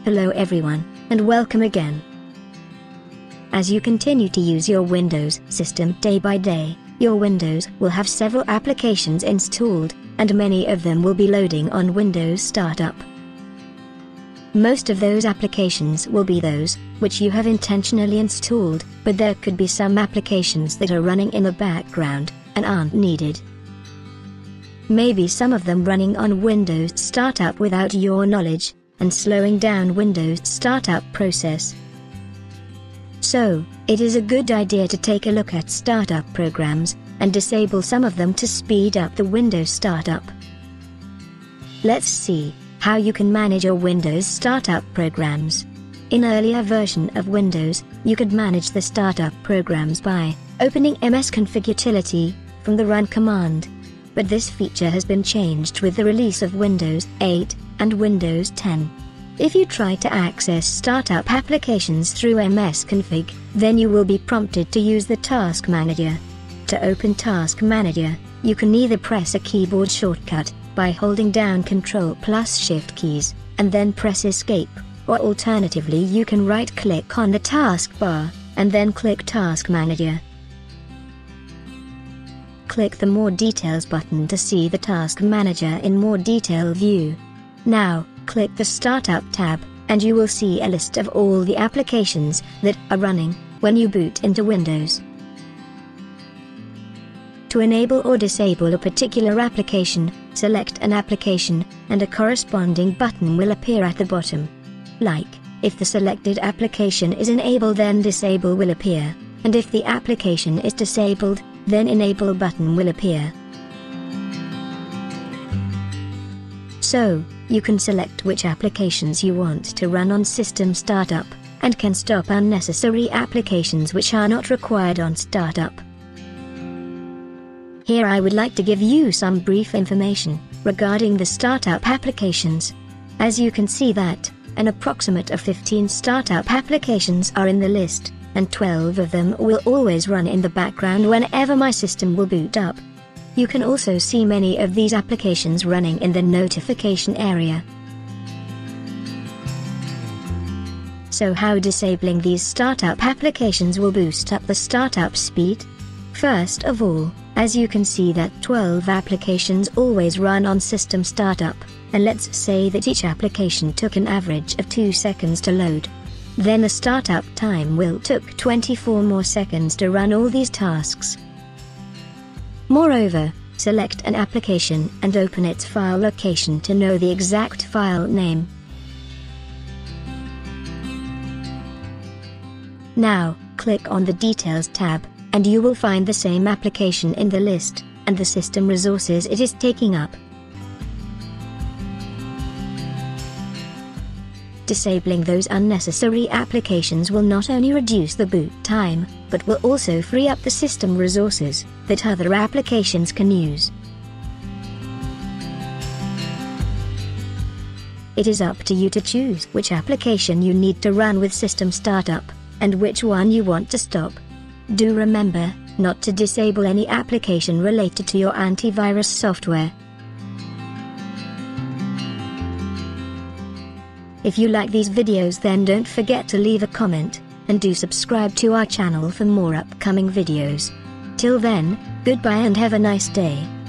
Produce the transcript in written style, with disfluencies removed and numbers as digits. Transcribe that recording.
Hello everyone, and welcome again. As you continue to use your Windows system day by day, your Windows will have several applications installed, and many of them will be loading on Windows Startup. Most of those applications will be those which you have intentionally installed, but there could be some applications that are running in the background and aren't needed. Maybe some of them running on Windows Startup without your knowledge, and slowing down Windows Startup process. So, it is a good idea to take a look at startup programs, and disable some of them to speed up the Windows Startup. Let's see how you can manage your Windows Startup programs. In earlier version of Windows, you could manage the startup programs by opening MSConfig utility from the Run command. But this feature has been changed with the release of Windows 8 and Windows 10. If you try to access startup applications through MSConfig, then you will be prompted to use the Task Manager. To open Task Manager, you can either press a keyboard shortcut by holding down Ctrl plus Shift keys, and then press Escape, or alternatively you can right-click on the taskbar, and then click Task Manager. Click the More Details button to see the Task Manager in more detail view. Now, click the Startup tab, and you will see a list of all the applications that are running when you boot into Windows. To enable or disable a particular application, select an application, and a corresponding button will appear at the bottom. Like, if the selected application is enabled, then Disable will appear, and if the application is disabled, then Enable button will appear. So, you can select which applications you want to run on System Startup, and can stop unnecessary applications which are not required on Startup. Here I would like to give you some brief information regarding the startup applications. As you can see that, an approximate of 15 startup applications are in the list, and 12 of them will always run in the background whenever my system will boot up. You can also see many of these applications running in the notification area. So how disabling these startup applications will boost up the startup speed? First of all, as you can see that 12 applications always run on System Startup, and let's say that each application took an average of 2 seconds to load. Then the startup time will took 24 more seconds to run all these tasks. Moreover, select an application and open its file location to know the exact file name. Now, click on the Details tab, and you will find the same application in the list, and the system resources it is taking up. Disabling those unnecessary applications will not only reduce the boot time, but will also free up the system resources that other applications can use. It is up to you to choose which application you need to run with System Startup, and which one you want to stop. Do remember not to disable any application related to your antivirus software. If you like these videos, then don't forget to leave a comment, and do subscribe to our channel for more upcoming videos. Till then, goodbye and have a nice day.